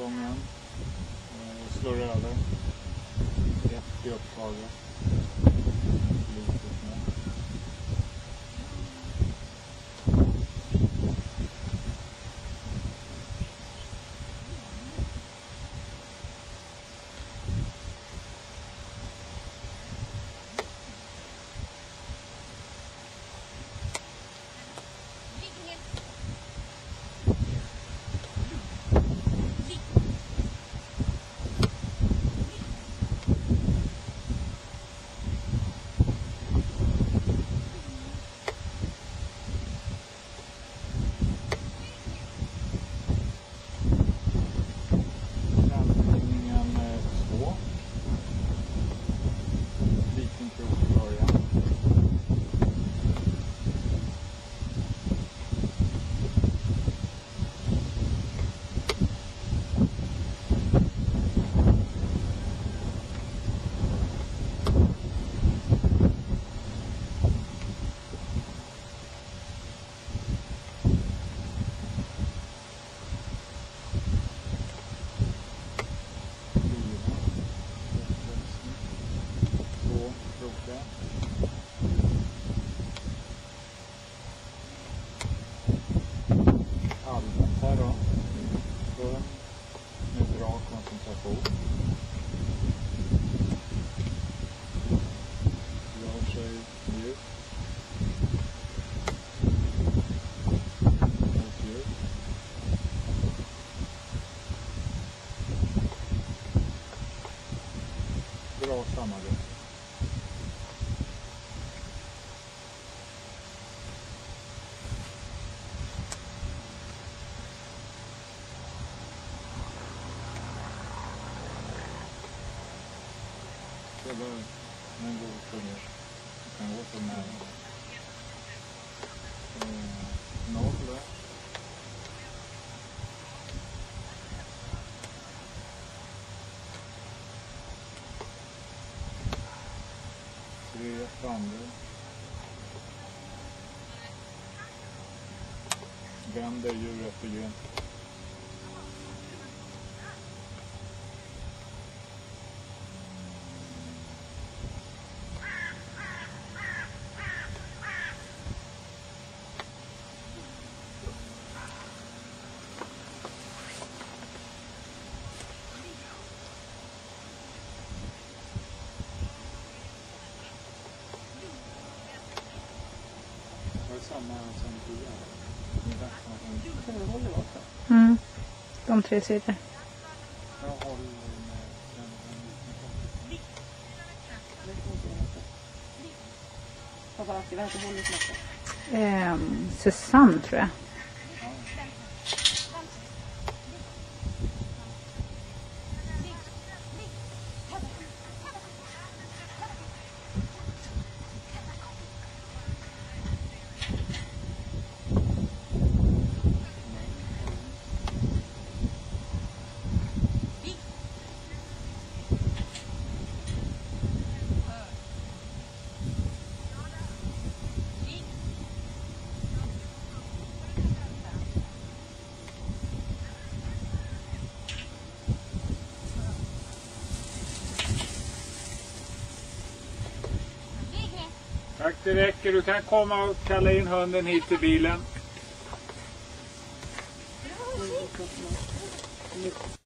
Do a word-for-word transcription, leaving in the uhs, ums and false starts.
utgången. Eh, slår över. Ett i upptaget. Litet med. Allmänt här då, sjön med bra koncentration. Rör sig mjukt. Mot djup. Bra samarbete. Det var en god kunders. Det kan gå så nära. Eh, noll. Tre framdel. Vänder djuret igen. Samma som tidigare. Mm. De tre sidor. Jag håller med eh, Susanne tror jag. Tack, det räcker. Du kan komma och kalla in hunden hit till bilen.